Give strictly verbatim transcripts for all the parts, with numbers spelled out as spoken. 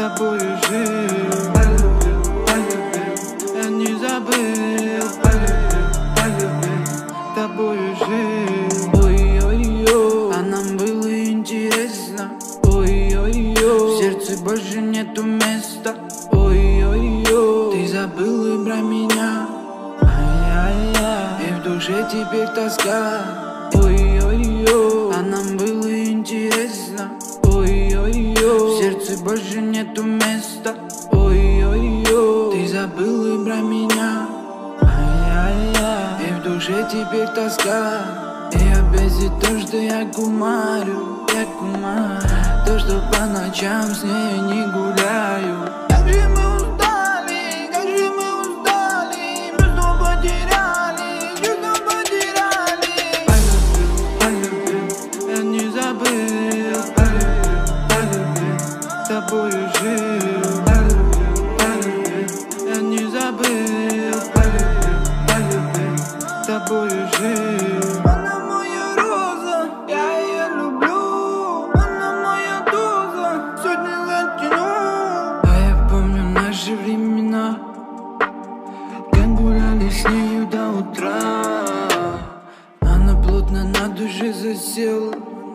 тобою жил. Полюбил, полюбил, я не забыл. Полюбил, полюбил, тобою жил. Ой-ой-ой, а нам было интересно. Ой-ой-ой, в сердце больше нету места. Ой-ой-ой, ты забыл и про меня. Ай-яй-яй, и в душе теперь тоска. Ой-ой-ой, а нам было интересно. Ой-ой-ой, в сердце больше нету места. Ой-ой-ой, ты забыл и про меня. Ай-яй-яй, и в душе теперь тоска. И опять за то, что я кумарю, я кумарю. То, что по ночам с ней не гуляю. Как же мы устали, как же мы устали. Чувство потеряли, чувство потеряли. Полюбил, полюбил, я не забыл. Полюбил, полюбил, тобою жил. Полюбил, полюбил, я не забыл. Полюбил, полюбил, тобою жил. Она моя роза, я ее люблю. Она моя доза, сотни лет тяну. А я помню наши времена, как гуляли с нею до утра. Она плотно на душе засела.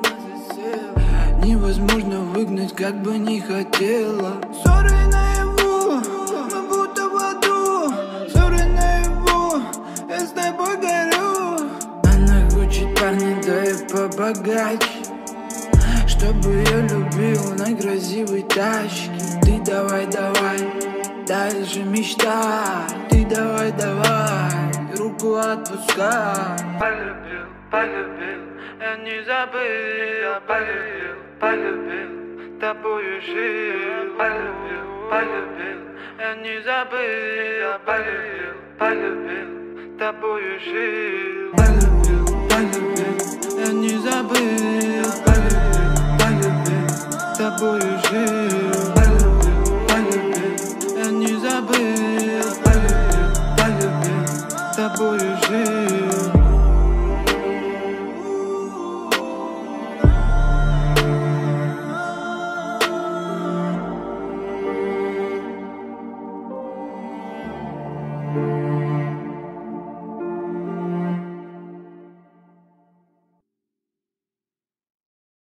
Невозможно выгнать, как бы не хотела. Ссоры наяву, мы будто в аду. Ссоры наяву, я с тобой горю. Она хочет парня, да и побогаче, чтобы я любил на красивой тачке. Ты давай, давай, дальше мечтай. Ты давай, давай, руку отпускай. Полюбил, полюбил, я не забыл. Я полюбил, полюбил, тобою жил. Полюбил, полюбил, я не забыл. Я полюбил, полюбил, тобою жил. Полюбил, полюбил.